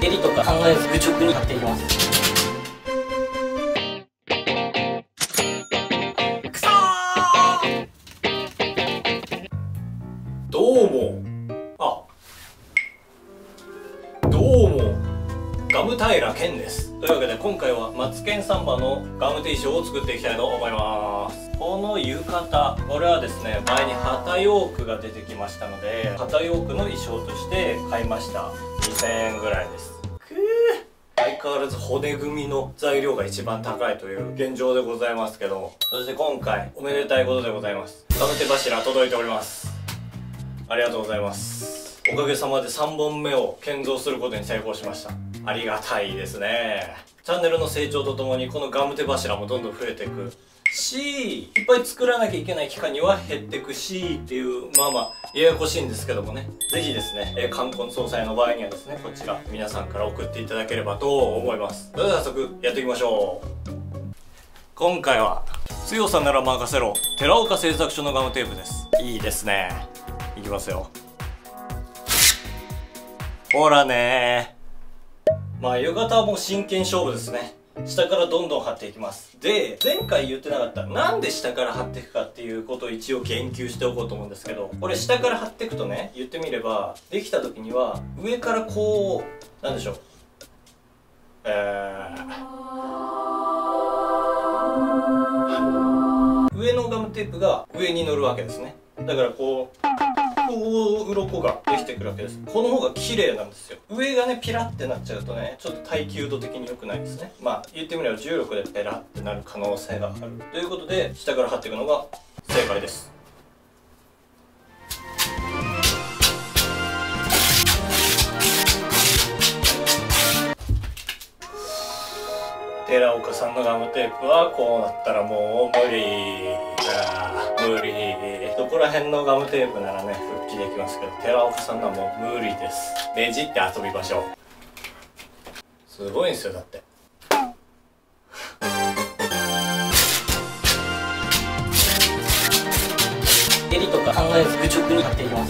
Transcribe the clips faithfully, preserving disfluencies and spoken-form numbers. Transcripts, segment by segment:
襟とか考えず愚直に貼っていきます。くそー。どうも。あ、どうも。ガム平健です。というわけで今回はマツケンサンバのガムテ衣装を作っていきたいと思います。この浴衣、これはですね、前に旗ヨークが出てきましたので、旗ヨークの衣装として買いました。にせんえんぐらいです。くー、相変わらず骨組みの材料が一番高いという現状でございますけども、そして今回おめでたいことでございます。ガム手柱届いております。ありがとうございます。おかげさまでさんぼんめを建造することに成功しました。ありがたいですね。チャンネルの成長とともにこのガム手柱もどんどん増えていくし、いっぱい作らなきゃいけない期間には減っていくしっていう、まあまあややこしいんですけどもね、ぜひですね、え冠婚葬祭の場合にはですね、こちら皆さんから送っていただければと思います。それでは早速やっていきましょう。今回は強さなら任せろ寺岡製作所のガムテープです。いいですね。いきますよ。ほらねー。まあ浴衣はもう真剣勝負ですね。下からどんどん貼っていきます。で、前回言ってなかったなんで下から貼っていくかっていうことを一応言及しておこうと思うんですけど、これ下から貼っていくとね、言ってみればできた時には上からこうなんでしょう、えー、上のガムテープが上に乗るわけですね。だからこうこう鱗ができてくるわけです。この方が綺麗なんですよ。上がねピラってなっちゃうとね、ちょっと耐久度的に良くないですね。まあ言ってみれば重力でペラってなる可能性があるということで、下から貼っていくのが正解です。寺岡さんのガムテープはこうなったらもう無理。あー無理。どこら辺のガムテープならね復帰できますけど、寺岡さんのはもう無理です。ねじって遊びましょう。すごいんですよ。だって襟とか考えず愚直に貼っていきます。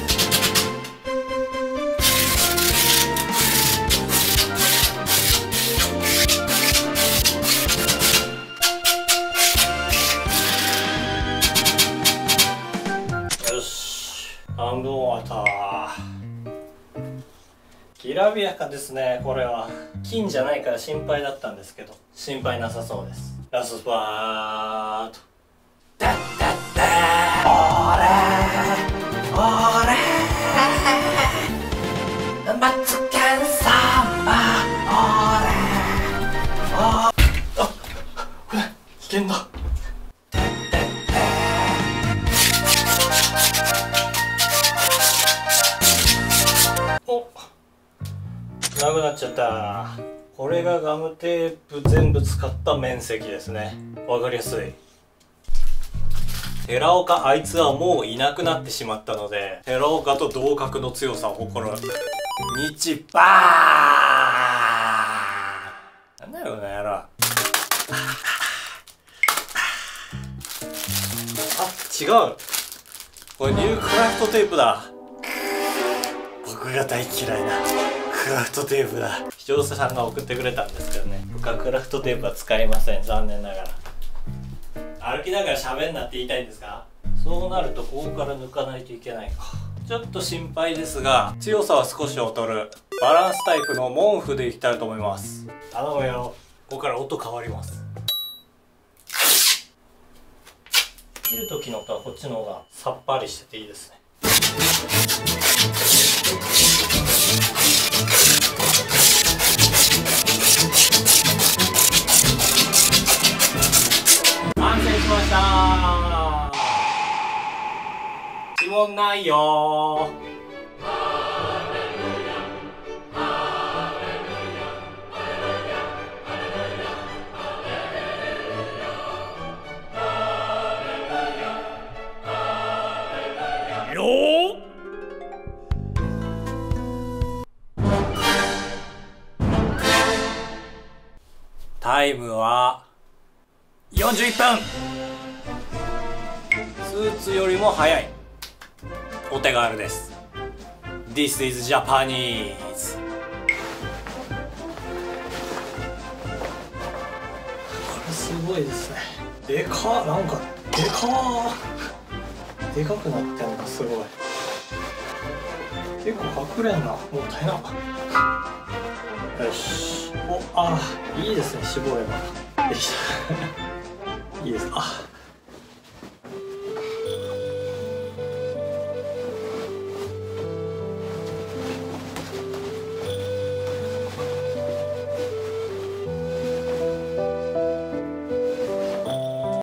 半分終わった。きらびやかですね。これは金じゃないから心配だったんですけど、心配なさそうです。ラストスパート。ダッダッダー。オレオレマツケンサンバオレオあっ、これ危険だ。なくなっちゃった。これがガムテープ全部使った面積ですね。わかりやすい。寺岡あいつはもういなくなってしまったので、寺岡と同格の強さを誇る日バーン。なんだよこの野郎。あ、違う。これニュークラフトテープだ。僕が大嫌いなクラフトテープだ。視聴者さんが送ってくれたんですけどね、僕はクラフトテープは使いません。残念ながら。歩きながら喋んなって言いたいんですか？そうなるとここから抜かないといけないか。ちょっと心配ですが、強さは少し劣るバランスタイプのモンフでいきたいと思います。頼むよ。ここから音変わります。切る時の音はこっちの方がさっぱりしてていいですね。完成しましたー。指紋ないよー。よー。タイムはよんじゅういっぷん。スーツよりも早い。お手軽です。This is Japanese。 すごいですね。でかっ、なんかでかーでかくなってんのすごい。結構隠れんな、もったいな。よし、お、あーいいですね、絞れば。よいしょいいです。あ